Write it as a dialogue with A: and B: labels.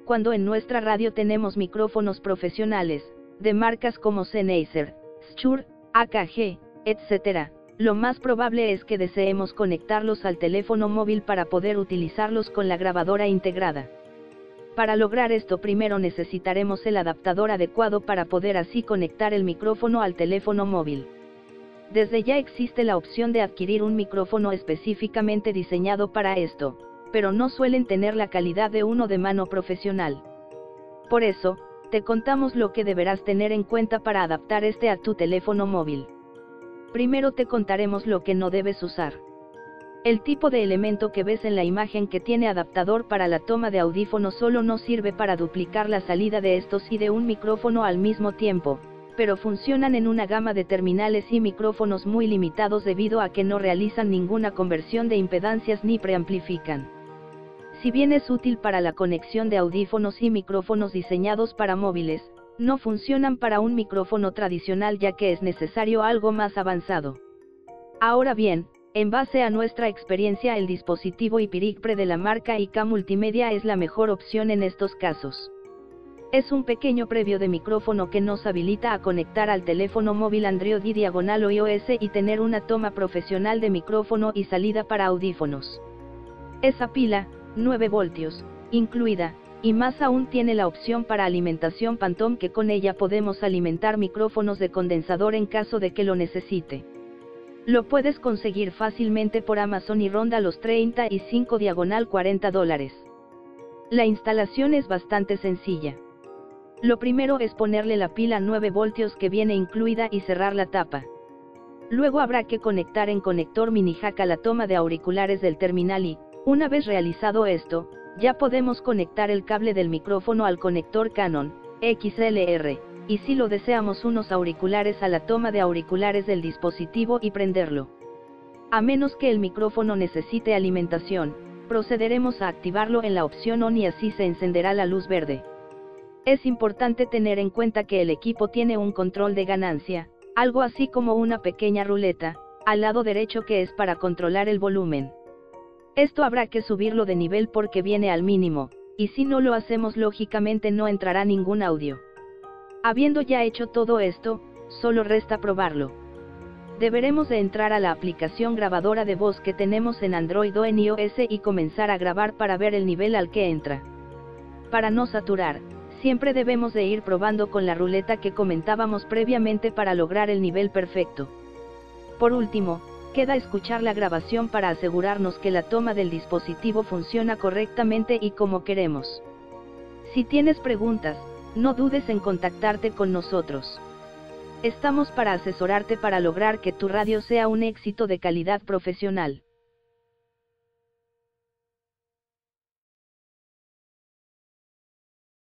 A: cuando en nuestra radio tenemos micrófonos profesionales, de marcas como Sennheiser, Shure, AKG, etc., lo más probable es que deseemos conectarlos al teléfono móvil para poder utilizarlos con la grabadora integrada. Para lograr esto primero necesitaremos el adaptador adecuado para poder así conectar el micrófono al teléfono móvil. Desde ya existe la opción de adquirir un micrófono específicamente diseñado para esto, pero no suelen tener la calidad de uno de mano profesional. Por eso, te contamos lo que deberás tener en cuenta para adaptar este a tu teléfono móvil. Primero te contaremos lo que no debes usar. El tipo de elemento que ves en la imagen que tiene adaptador para la toma de audífonos solo no sirve para duplicar la salida de estos y de un micrófono al mismo tiempo, pero funcionan en una gama de terminales y micrófonos muy limitados debido a que no realizan ninguna conversión de impedancias ni preamplifican. Si bien es útil para la conexión de audífonos y micrófonos diseñados para móviles, no funcionan para un micrófono tradicional ya que es necesario algo más avanzado. Ahora bien, en base a nuestra experiencia el dispositivo HyperX Pre de la marca IK Multimedia es la mejor opción en estos casos. Es un pequeño previo de micrófono que nos habilita a conectar al teléfono móvil Android y diagonal o iOS y tener una toma profesional de micrófono y salida para audífonos. Esa pila, 9 voltios, incluida, y más aún tiene la opción para alimentación Phantom que con ella podemos alimentar micrófonos de condensador en caso de que lo necesite. Lo puedes conseguir fácilmente por Amazon y ronda los $35-40. La instalación es bastante sencilla. Lo primero es ponerle la pila 9 voltios que viene incluida y cerrar la tapa. Luego habrá que conectar en conector mini jack a la toma de auriculares del terminal y, una vez realizado esto, ya podemos conectar el cable del micrófono al conector Canon, XLR, y si lo deseamos unos auriculares a la toma de auriculares del dispositivo y prenderlo. A menos que el micrófono necesite alimentación, procederemos a activarlo en la opción ON y así se encenderá la luz verde. Es importante tener en cuenta que el equipo tiene un control de ganancia, algo así como una pequeña ruleta, al lado derecho que es para controlar el volumen. Esto habrá que subirlo de nivel porque viene al mínimo, y si no lo hacemos lógicamente no entrará ningún audio. Habiendo ya hecho todo esto, solo resta probarlo. Deberemos de entrar a la aplicación grabadora de voz que tenemos en Android o en iOS y comenzar a grabar para ver el nivel al que entra. Para no saturar, siempre debemos de ir probando con la ruleta que comentábamos previamente para lograr el nivel perfecto. Por último, queda escuchar la grabación para asegurarnos que la toma del dispositivo funciona correctamente y como queremos. Si tienes preguntas, no dudes en contactarte con nosotros. Estamos para asesorarte para lograr que tu radio sea un éxito de calidad profesional.